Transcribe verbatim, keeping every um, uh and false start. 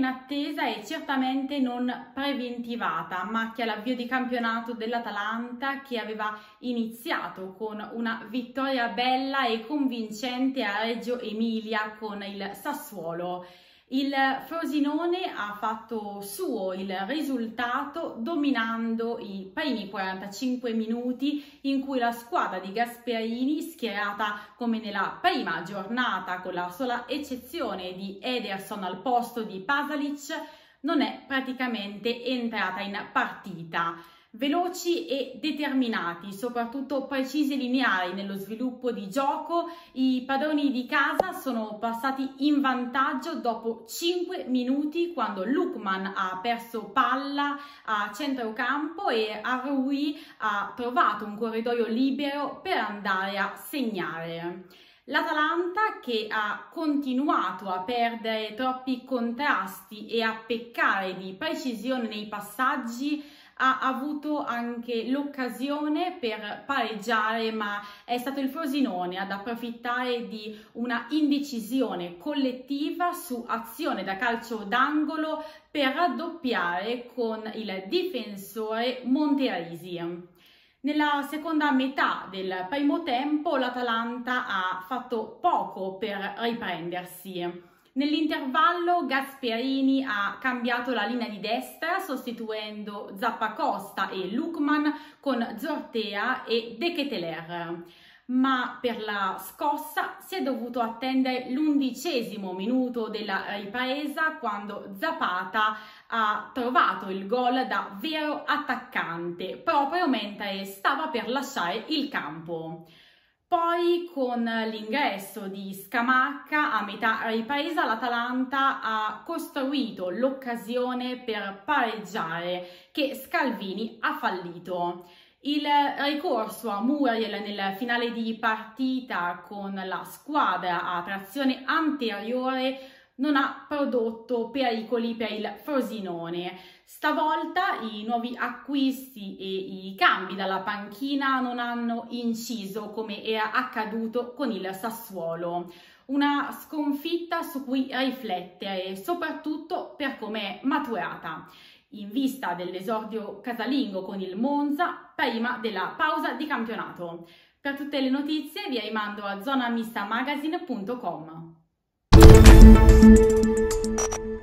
inattesa e certamente non preventivata macchia l'avvio di campionato dell'Atalanta, che aveva iniziato con una vittoria bella e convincente a Reggio Emilia con il Sassuolo. Il Frosinone ha fatto suo il risultato dominando i primi quarantacinque minuti, in cui la squadra di Gasperini, schierata come nella prima giornata con la sola eccezione di Ederson al posto di Pasalic, non è praticamente entrata in partita. Veloci e determinati, soprattutto precisi e lineari nello sviluppo di gioco, i padroni di casa sono passati in vantaggio dopo cinque minuti, quando Lookman ha perso palla a centrocampo e Arrui ha trovato un corridoio libero per andare a segnare. L'Atalanta, che ha continuato a perdere troppi contrasti e a peccare di precisione nei passaggi, ha avuto anche l'occasione per pareggiare, ma è stato il Frosinone ad approfittare di una indecisione collettiva su azione da calcio d'angolo per raddoppiare con il difensore Monterisi. Nella seconda metà del primo tempo l'Atalanta ha fatto poco per riprendersi. Nell'intervallo Gasperini ha cambiato la linea di destra, sostituendo Zappacosta e Lookman con Zortea e De Ketelaere. Ma per la scossa si è dovuto attendere l'undicesimo minuto della ripresa, quando Zapata ha trovato il gol da vero attaccante, proprio mentre stava per lasciare il campo. Poi, con l'ingresso di Scamacca a metà ripresa, l'Atalanta ha costruito l'occasione per pareggiare, che Scalvini ha fallito. Il ricorso a Muriel nel finale di partita con la squadra a trazione anteriore non ha prodotto pericoli per il Frosinone. Stavolta i nuovi acquisti e i cambi dalla panchina non hanno inciso come era accaduto con il Sassuolo. Una sconfitta su cui riflettere, soprattutto per come è maturata, in vista dell'esordio casalingo con il Monza prima della pausa di campionato. Per tutte le notizie vi rimando a zona mista magazine punto com.